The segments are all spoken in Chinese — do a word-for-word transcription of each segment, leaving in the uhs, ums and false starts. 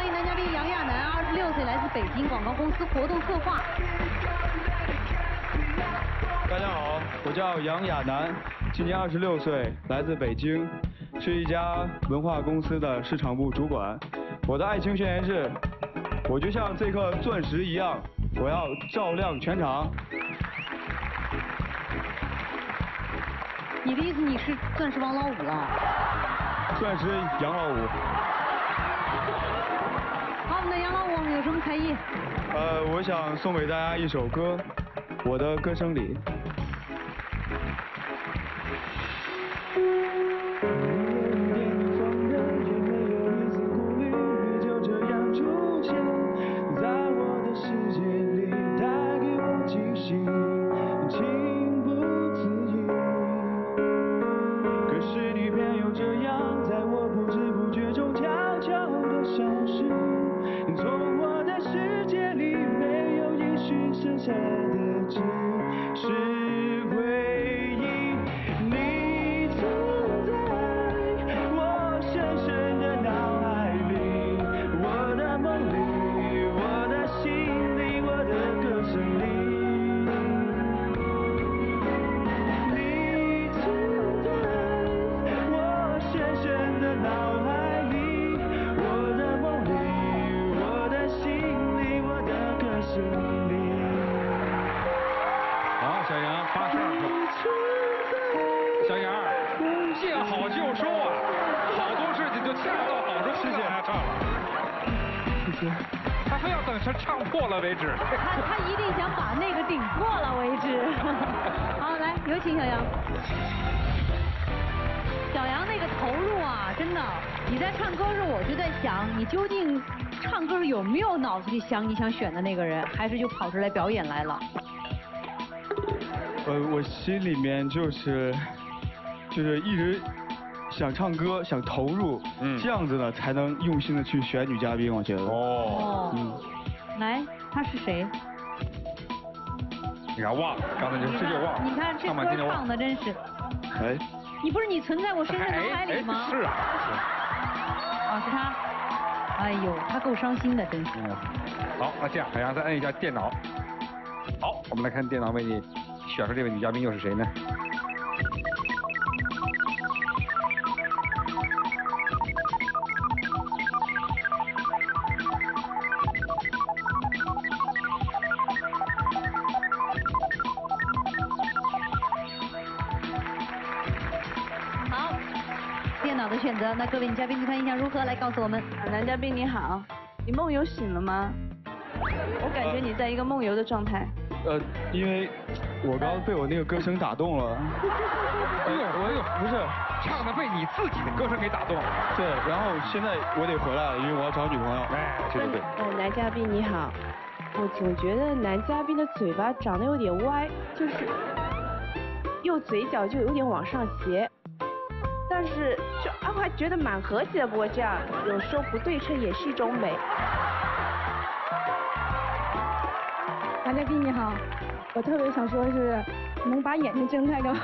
迎男嘉宾杨亚楠，二十六岁，来自北京广告公司活动策划。 大家好，我叫杨亚楠，今年二十六岁，来自北京，是一家文化公司的市场部主管。我的爱情宣言是：我就像这颗钻石一样，我要照亮全场。 你的意思你是钻石王老五了？ 钻石杨老五。 好，我们的杨老五有什么才艺？ 呃，我想送给大家一首歌，《我的歌声里》。 他非要等他唱破了为止。 他他一定想把那个顶破了为止。好，来有请小杨。小杨那个投入啊，真的，你在唱歌时我就在想，你究竟唱歌有没有脑子里想你想选的那个人，还是就跑出来表演来了？ 呃，我心里面就是就是一直。想唱歌，想投入，嗯，这样子呢才能用心的去选女嘉宾，我觉得。 哦， 嗯，来，她是谁？ 你看忘了，刚才就这就忘了。 你看这歌唱的真是。 哎。 你不是你存在我深深脑海里吗？ 是啊。 啊，是他。哎呦，他够伤心的，真是。 嗯。好，那这样，海洋再摁一下电脑。好，我们来看电脑为你选出这位女嘉宾又是谁呢？ 的选择，那各位女嘉宾对他印象如何？来告诉我们。 男嘉宾你好，你梦游醒了吗？我感觉你在一个梦游的状态。 呃，因为我刚被我那个歌声打动了。 哎呦，哎呦，不是，唱的被你自己的歌声给打动了。 对，然后现在我得回来了，因为我要找女朋友。 哎，对对对。 呃，男嘉宾你好，我总觉得男嘉宾的嘴巴长得有点歪，就是右嘴角就有点往上斜。但是就啊，我还觉得蛮和谐的。不过这样有时候不对称也是一种美。 男嘉宾你好，我特别想说的是，能把眼睛睁开的。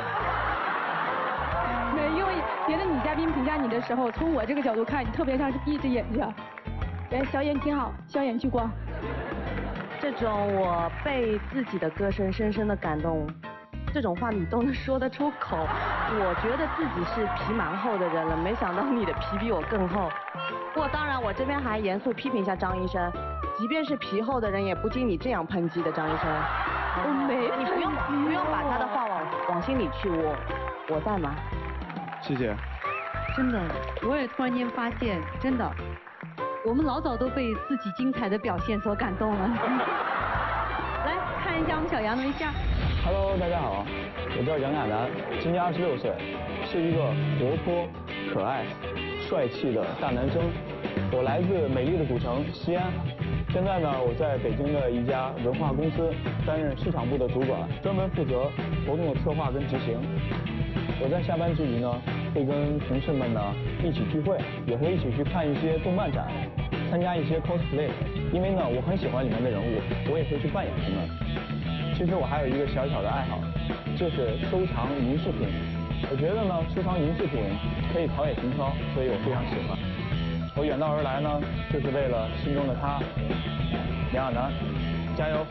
没，因为别的女嘉宾评价你的时候，从我这个角度看，你特别像是闭着眼睛。哎，小眼挺好，笑眼聚光。 这种我被自己的歌声深深的感动，这种话你都能说得出口。我觉得自己是皮蛮厚的人了，没想到你的皮比我更厚。不过当然，我这边还严肃批评一下张医生，即便是皮厚的人，也不经你这样抨击的，张医生。我没，你不用不用把他的话往往心里去，我我在吗？ 谢谢。 真的，我也突然间发现，真的，我们老早都被自己精彩的表现所感动了。来看一下我们小杨的微笑。 Hello， 大家好，我叫杨亚楠，今年二十六岁，是一个活泼、可爱、帅气的大男生。我来自美丽的古城西安，现在呢，我在北京的一家文化公司担任市场部的主管，专门负责活动的策划跟执行。我在下班之余呢，会跟同事们呢一起聚会，也会一起去看一些动漫展，参加一些 cosplay。因为呢，我很喜欢里面的人物，我也会去扮演他们。其实我还有一个小小的爱好，就是收藏银饰品。我觉得呢，收藏银饰品可以陶冶情操，所以我非常喜欢。我远远道而来呢，就是为了心中的他。梁亚楠，加油！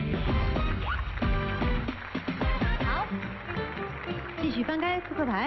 好，继续翻开扑克牌。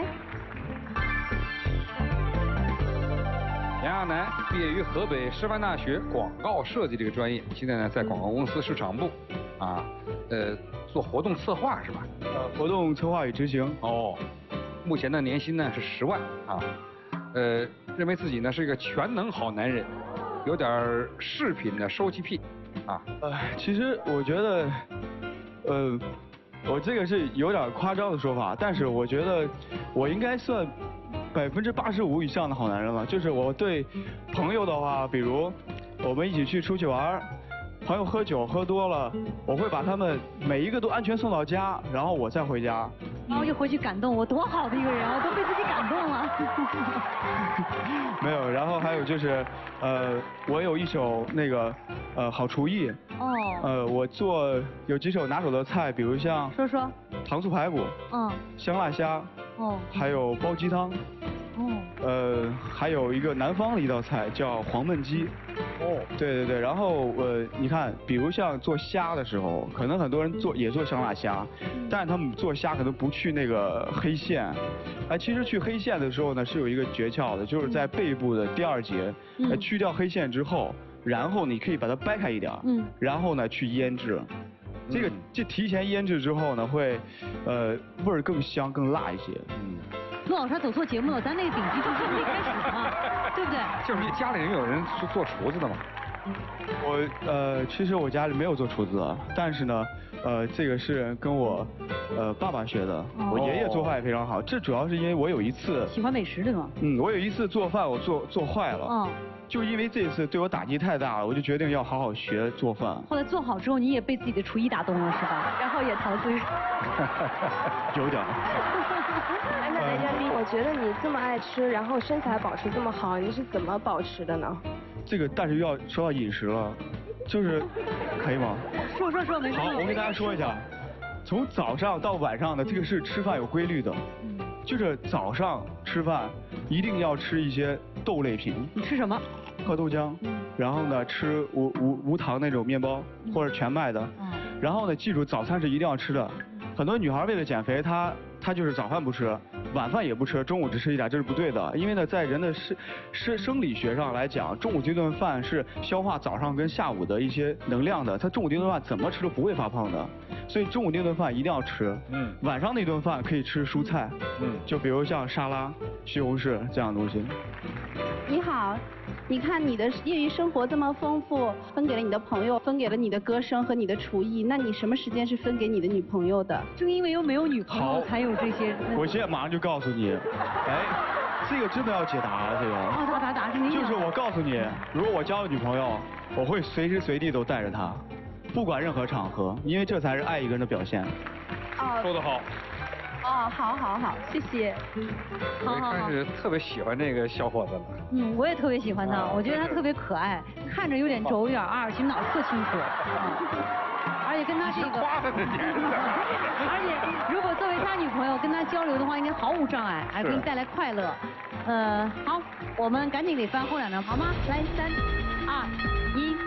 梁亚楠毕业于河北师范大学广告设计这个专业，现在呢在广告公司市场部，啊，呃，做活动策划是吧？ 呃，活动策划与执行。 哦，目前的年薪呢是十万啊，呃，认为自己呢是一个全能好男人，有点儿饰品的收集癖，啊。 呃，其实我觉得，呃，我这个是有点夸张的说法，但是我觉得我应该算百分之八十五以上的好男人了。就是我对朋友的话，比如我们一起去出去玩，朋友喝酒喝多了，我会把他们每一个都安全送到家，然后我再回家。 然后就回去感动我，多好的一个人，我都被自己感动了。 没有，然后还有就是，呃，我有一手那个呃好厨艺。 哦。 呃，我做有几手拿手的菜，比如像说说。 糖醋排骨。嗯。香辣虾。 哦。 还有煲鸡汤。哦。呃，还有一个南方的一道菜叫黄焖鸡。哦。对对对，然后呃，你看，比如像做虾的时候，可能很多人做也做香辣虾，嗯、但是他们做虾可能不去那个黑线。哎，其实去黑线的时候呢，是有一个诀窍的，就是在背部的第二节，嗯、呃，去掉黑线之后，然后你可以把它掰开一点，嗯，然后呢去腌制。这个这提前腌制之后呢，会，呃，味儿更香更辣一些。嗯。 陆老师走错节目了，咱那个顶级厨师没开始嘛，对不对？ 就是你家里人有人是做厨子的吗？ 我呃，其实我家里没有做厨子，但是呢，呃，这个是跟我呃爸爸学的。哦、我爷爷做饭也非常好，这主要是因为我有一次喜欢美食对吗？ 嗯，我有一次做饭我做做坏了。哦。就因为这次对我打击太大了，我就决定要好好学做饭。 后来做好之后，你也被自己的厨艺打动了是吧？然后也陶醉。 有点。 哎，那男嘉宾，我觉得你这么爱吃，然后身材保持这么好，你是怎么保持的呢？ 这个，但是又要说到饮食了，就是，可以吗？ 说说说，没事。 好，我跟大家说一下，从早上到晚上的这个是吃饭有规律的，嗯，就是早上吃饭一定要吃一些豆类品。 你吃什么？ 喝豆浆，嗯，然后呢吃无无无糖那种面包或者全麦的，嗯，然后呢记住早餐是一定要吃的。很多女孩为了减肥，她她就是早饭不吃，晚饭也不吃，中午只吃一点，这是不对的。因为呢，在人的生生生理学上来讲，中午这顿饭是消化早上跟下午的一些能量的。他中午这顿饭怎么吃都不会发胖的，所以中午那顿饭一定要吃。嗯。晚上那顿饭可以吃蔬菜。嗯。就比如像沙拉、西红柿这样的东西。 你好。你看你的业余生活这么丰富，分给了你的朋友，分给了你的歌声和你的厨艺，那你什么时间是分给你的女朋友的？ 正因为又没有女朋友，才有这些。 我现在马上就告诉你，哎，这个真的要解答了，这个。 哦，答答答是你。 就是我告诉你，如果我交了女朋友，我会随时随地都带着她，不管任何场合，因为这才是爱一个人的表现。 哦。 说得好。 哦，好，好，好，谢谢。 好好好。我是特别喜欢这个小伙子了。 嗯，我也特别喜欢他，我觉得他特别可爱，看着有点轴，有点二，其实脑子特清楚。而且跟他这个。而且如果作为他女朋友跟他交流的话，应该毫无障碍，还给你带来快乐。呃，好，我们赶紧得翻后两张，好吗？来，三、二、一。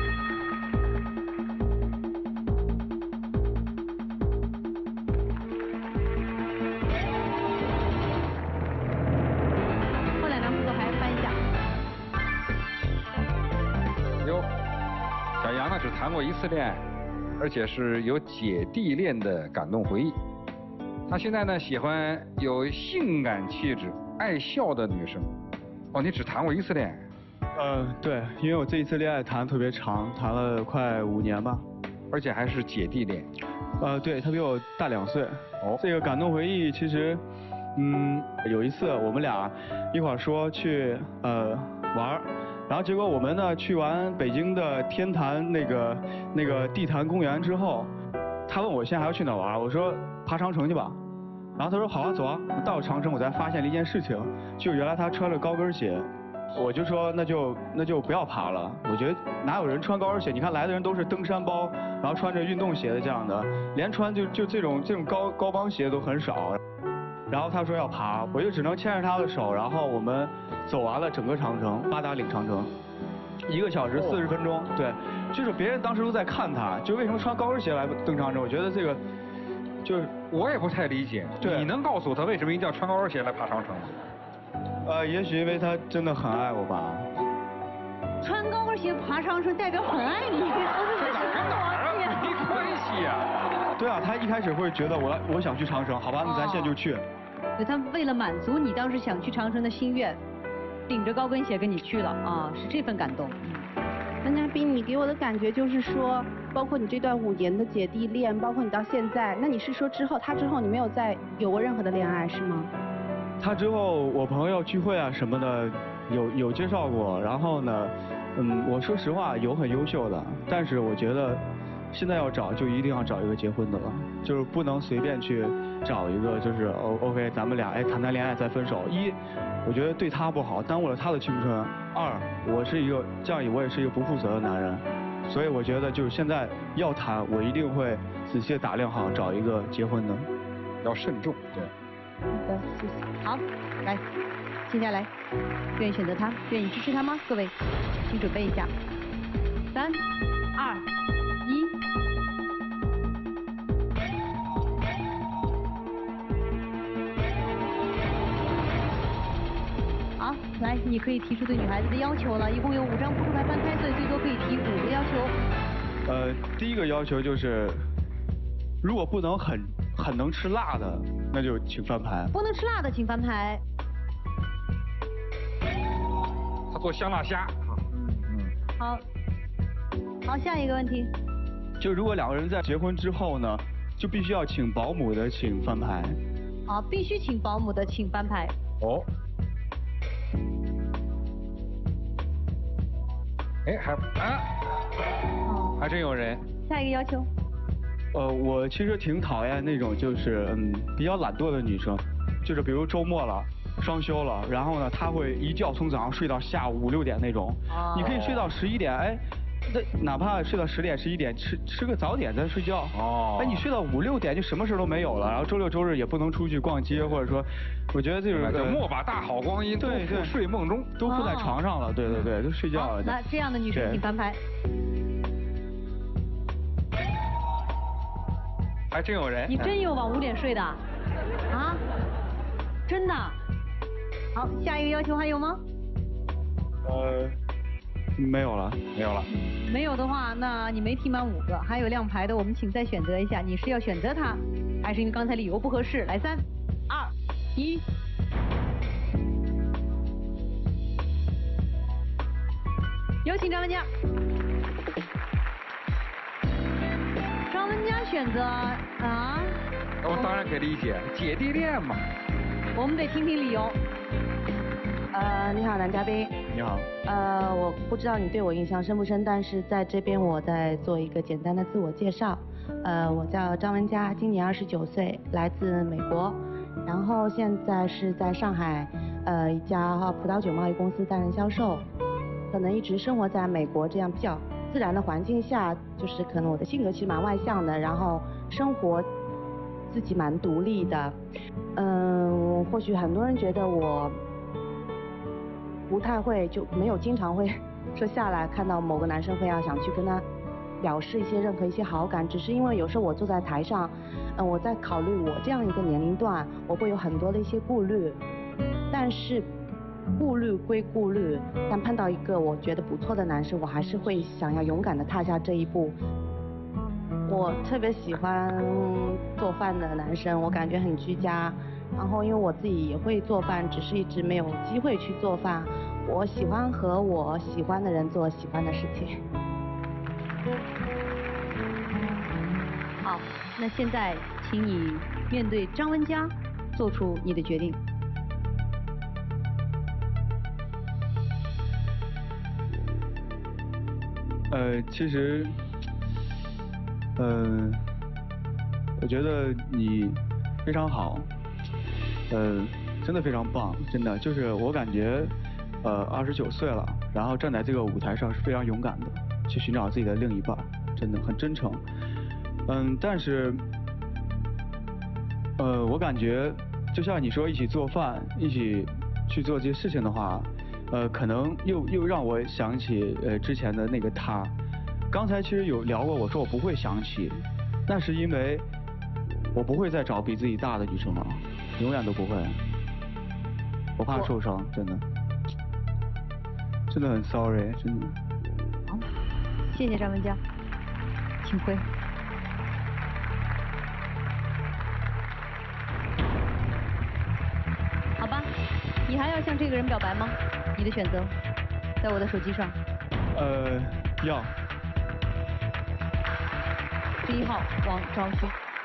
只谈过一次恋爱，而且是有姐弟恋的感动回忆。他现在呢喜欢有性感气质、爱笑的女生。哦，你只谈过一次恋爱？ 呃，对，因为我这一次恋爱谈特别长，谈了快五年吧， 而且还是姐弟恋。 呃，对，他比我大两岁。哦，这个感动回忆其实，嗯，有一次我们俩一块儿说去呃玩儿。然后结果我们呢去完北京的天坛那个那个地坛公园之后，他问我现在还要去哪玩，我说爬长城去吧。然后他说好啊，走啊。到了长城我才发现了一件事情，就原来他穿了高跟鞋。我就说那就那就不要爬了。我觉得哪有人穿高跟鞋？你看来的人都是登山包，然后穿着运动鞋的这样的，连穿就就这种这种高高帮鞋都很少。然后他说要爬，我就只能牵着他的手，然后我们走完了整个长城，八达岭长城，一个小时四十分钟。对，就是别人当时都在看他，就为什么穿高跟鞋来登长城？我觉得这个就是我也不太理解。 对， 你能告诉我他为什么一定要穿高跟鞋来爬长城吗？ 呃，也许因为他真的很爱我吧。 穿高跟鞋爬长城代表很爱你， 这哪跟哪儿啊？没关系呀。 对啊，他一开始会觉得我我想去长城，好吧，那咱现在就去。 对，他为了满足你当时想去长城的心愿，顶着高跟鞋跟你去了啊，是这份感动。 男嘉宾，你给我的感觉就是说，包括你这段五年的姐弟恋，包括你到现在，那你是说之后他之后你没有再有过任何的恋爱是吗？ 他之后我朋友聚会啊什么的有有介绍过，然后呢，嗯，我说实话有很优秀的，但是我觉得现在要找就一定要找一个结婚的了，就是不能随便去找一个就是 O OK 咱们俩哎谈谈恋爱再分手。一，我觉得对他不好，耽误了他的青春；二，我是一个这样我也是一个不负责的男人，所以我觉得就是现在要谈，我一定会仔细打量好找一个结婚的， 要慎重。对。 好的，谢谢。 好，来，接下来，愿意选择他，愿意支持他吗？各位，请准备一下，三、二、一。好，来，你可以提出对女孩子的要求了，一共有五张扑克牌翻开，所以最多可以提五个要求。 呃，第一个要求就是，如果不能很很能吃辣的，那就请翻牌。 不能吃辣的请翻牌。 他做香辣虾。 嗯。好。好，下一个问题。 就如果两个人在结婚之后呢，就必须要请保姆的，请翻牌。 好，必须请保姆的，请翻牌。 哦。哎，还啊，哦，还真有人。 下一个要求。 呃，我其实挺讨厌那种就是嗯比较懒惰的女生，就是比如周末了、双休了，然后呢，她会一觉从早上睡到下午五六点那种。哦。你可以睡到十一点，哎，那哪怕睡到十点、十一点，吃吃个早点再睡觉。哦。哎，你睡到五六点就什么事都没有了，然后周六周日也不能出去逛街，或者说，我觉得这种呃莫把大好光阴对对睡梦中， 都附在床上了，对对对，都睡觉了。 那这样的女生请翻牌。 还真有人。 你真有往五点睡的？啊？真的？好，下一个要求还有吗？ 呃，没有了， 没有了。 没有的话，那你没提满五个，还有亮牌的，我们请再选择一下，你是要选择他，还是因为刚才理由不合适？来，三、二、一。有请张文佳。张文佳选择啊？ 我当然可以理解，姐弟恋嘛。 我们得听听理由。 呃，你好，男嘉宾。 你好。 呃，我不知道你对我印象深不深，但是在这边我再做一个简单的自我介绍。呃，我叫张文佳，今年二十九岁，来自美国，然后现在是在上海，呃，一家葡萄酒贸易公司担任销售。可能一直生活在美国这样比较自然的环境下，就是可能我的性格其实蛮外向的，然后生活自己蛮独立的。嗯，或许很多人觉得我不太会，就没有经常会说下来看到某个男生非要想去跟他表示一些任何一些好感，只是因为有时候我坐在台上，嗯，我在考虑我这样一个年龄段，我会有很多的一些顾虑，但是顾虑归顾虑，但碰到一个我觉得不错的男生，我还是会想要勇敢的踏下这一步。我特别喜欢做饭的男生，我感觉很居家。然后因为我自己也会做饭，只是一直没有机会去做饭。我喜欢和我喜欢的人做喜欢的事情。 好，那现在请你面对张文佳，做出你的决定。 呃，其实，呃，我觉得你非常好，呃，真的非常棒，真的就是我感觉，呃，二十九岁了，然后站在这个舞台上是非常勇敢的，去寻找自己的另一半，真的很真诚。嗯，但是，呃，我感觉就像你说一起做饭，一起去做这些事情的话， 呃，可能又又让我想起呃之前的那个他。刚才其实有聊过，我说我不会想起，那是因为我不会再找比自己大的女生了，永远都不会。我怕受伤，真的，真的很 sorry， 真的。 好，谢谢张文佳，请回。好吧，你还要向这个人表白吗？你的选择，在我的手机上。 呃，要。 十一号王昭勋。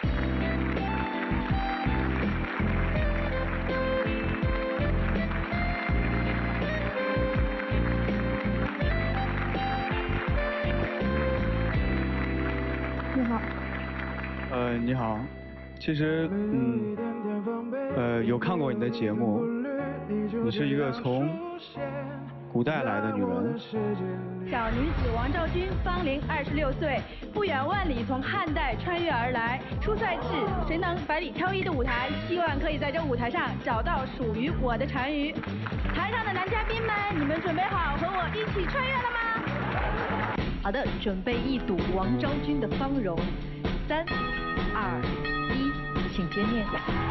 你好。 呃，你好。其实，嗯，呃，有看过你的节目，你是一个从古代来的女人。 小女子王昭君，芳龄二十六岁，不远万里从汉代穿越而来。初赛至谁能百里挑一的舞台，希望可以在这舞台上找到属于我的单于。台上的男嘉宾们，你们准备好和我一起穿越了吗？ 好的，准备一睹王昭君的芳容。三、二、一，请见面。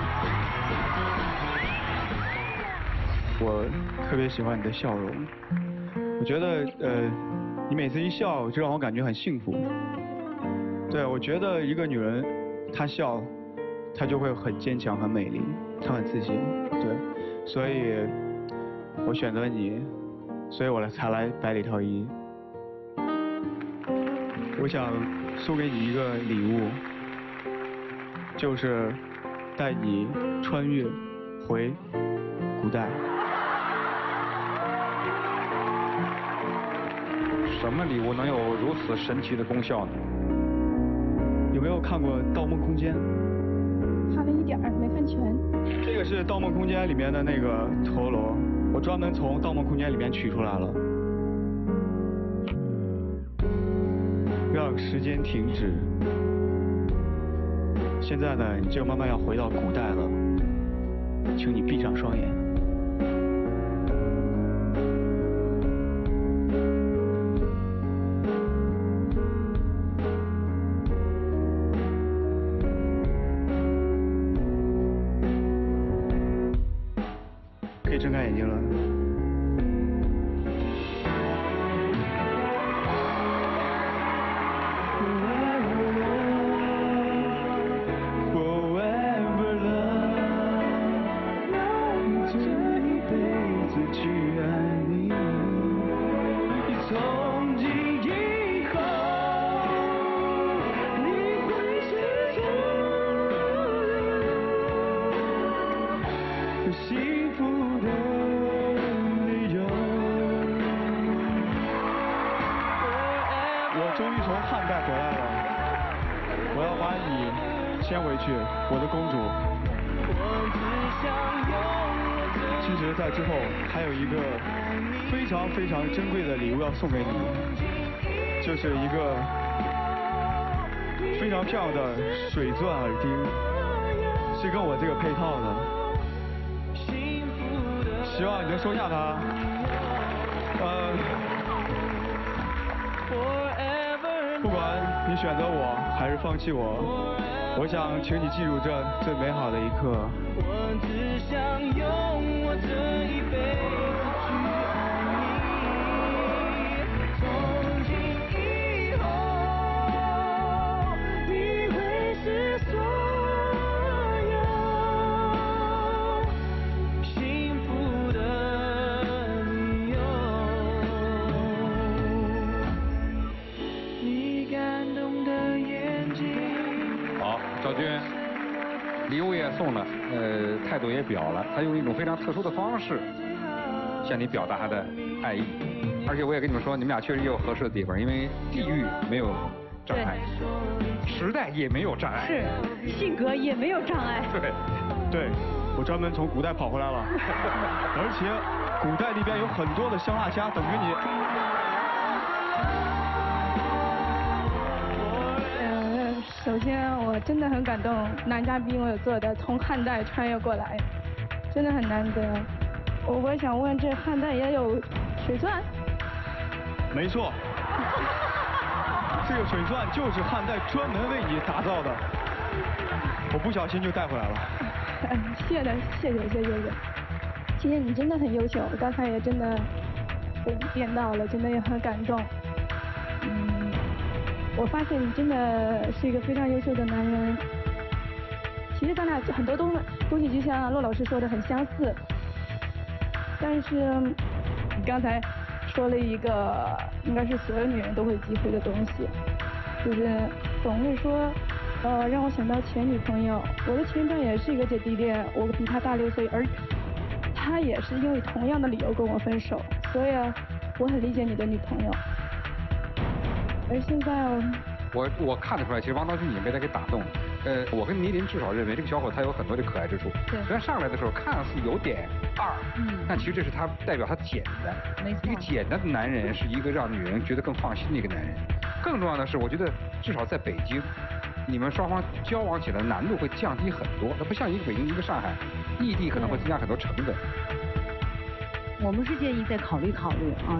我特别喜欢你的笑容，我觉得呃，你每次一笑就让我感觉很幸福。对，我觉得一个女人，她笑，她就会很坚强、很美丽，她很自信。对，所以我选择你，所以我来才来百里挑一。我想送给你一个礼物，就是带你穿越回古代。 什么礼物能有如此神奇的功效呢？ 有没有看过《盗梦空间》？ 看了一点儿，没看全。 这个是《盗梦空间》里面的那个陀螺，我专门从《盗梦空间》里面取出来了。让时间停止。现在呢，你就慢慢要回到古代了，请你闭上双眼。可以睁开眼睛了。先回去，我的公主。其实，在之后还有一个非常非常珍贵的礼物要送给你，就是一个非常漂亮的水钻耳钉，是跟我这个配套的。希望你能收下它。呃，不管你选择我还是放弃我。我想请你记住这最美好的一刻。我只想用我这一辈子去爱你，从今以后你会是所有幸福的理由。你感动的眼睛。 好，昭君，礼物也送了，呃，态度也表了，他用一种非常特殊的方式向你表达他的爱意，而且我也跟你们说，你们俩确实也有合适的地方，因为地域没有障碍，时代也没有障碍， 是，性格也没有障碍。 对， 对，我专门从古代跑回来了，而且古代里边有很多的香辣虾等着你。 首先，我真的很感动，男嘉宾我有做的，从汉代穿越过来，真的很难得。 我我想问，这汉代也有水钻？ 没错，这个水钻就是汉代专门为你打造的，我不小心就带回来了。 谢的，谢谢谢谢谢谢。今天你真的很优秀，刚才也真的被你电到了，真的也很感动。嗯，我发现你真的是一个非常优秀的男人。其实咱俩很多东东西就像骆老师说的很相似，但是你刚才说了一个应该是所有女人都会忌讳的东西，就是总会说，呃，让我想到前女朋友。我的前段也是一个姐弟恋，我比她大六岁，而她也是因为同样的理由跟我分手，所以我很理解你的女朋友。而现在我我看得出来，其实王昭君已经被他给打动了。呃，我跟倪琳至少认为这个小伙他有很多的可爱之处。 对。 虽然上来的时候看似有点二， 嗯， 但其实这是他代表他简单。 没错。 一个简单的男人是一个让女人觉得更放心的一个男人。更重要的是，我觉得至少在北京，你们双方交往起来难度会降低很多。它不像一个北京一个上海，异地可能会增加很多成本。 我们是建议再考虑考虑啊。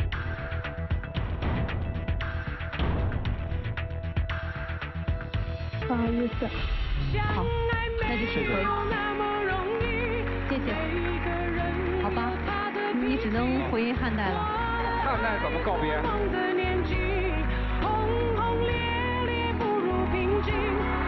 不好意思。 好，那就谢谢。谢谢。好吧，你只能回汉代了。 汉代怎么告别？ 轰轰烈烈不如平静。